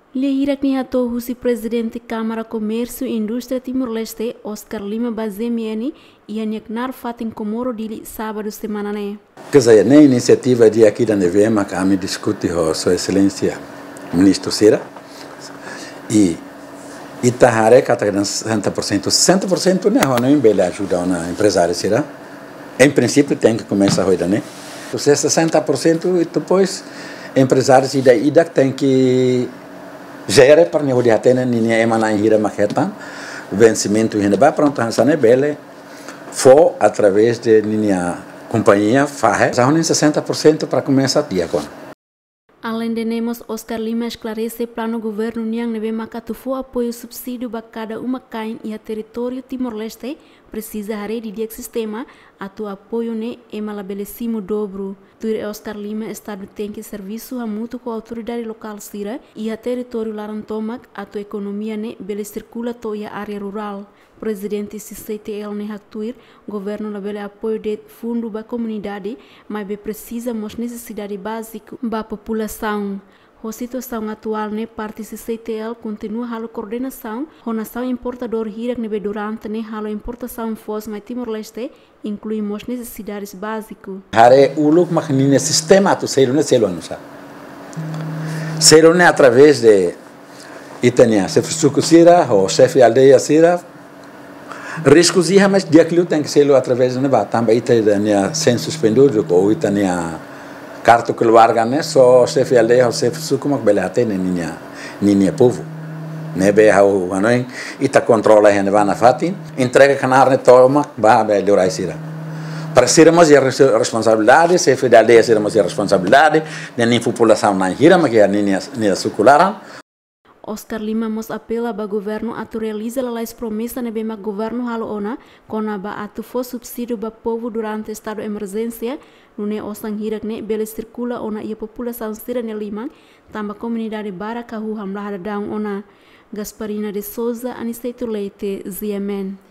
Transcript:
Lihirak ni hato husi presidente Câmara Comércio e Indústria Timor-Leste, Oscar Lima Bazemiani, e aneknar fatin Comoro dili sábado semana né. Quer dizer, na iniciativa de aqui da Nevema, que a me discute com Sua Excelência Ministro Sira, e Itahare, que está 100%, né, não é bem ajuda na empresária Sira. Em princípio, tem que começar a roda, né? Você 60% e depois, empresários e daí tem que gera para o dia até ninguém emana hira maqueta vencimento ainda vai pronto a sana bele for através de minha companhia faz já 60% para começar dia agora. Além de nemos, Oscar Lima esclarece plano governo Niang nebe makatufu apoio subsídio para cada uma cain e a território Timor-Leste precisa rede de sistema atu apoio ne emabelecimo dobro. Tuir Oscar Lima estado tem que serviço a mútuo com a autoridade local Sira e a território Larantomac atu economia ne bele circula toia área rural. Presidente CCTL ne Hatuir, governo na bele apoio de fundo ba comunidade, mas be precisa mos necessidade básica ba população. A situação atual ne parte CCTL continua a coordenação, a nação importador hirak nebe durante ne a importação fos mais Timor-Leste, inclui mos necessidades básicas. Hare uluk maknine sistema tu selo ne selo não sabe. Selo ne através de Itania, se fusuco Sira ou chefe aldeia Sira. Riscos e mas dia que tem que ser através de neba também Itania sem suspendido ou Itania carta que larga né só chefe aldeia ou chefe suco mas bela até ninha povo nebe ao anoin ita controla a neva na fatin entrega canar ne toma ba melhorar Sira. Para sermos a responsabilidade, chefe da aldeia sermos a responsabilidade da população na hira mas que a ninha circularam. Oscar Lima mos apela ba governo atu realiza las promessa nebe ma governo halo ona kona ba atu fo subsídio ba povo durante estado emergência nune osang hirak ne bele circula ona ia população sira ne Lima tamba comunidade bara kahu hamlah daang ona. Gasparina de Souza, Aniceto Leite, ZMN.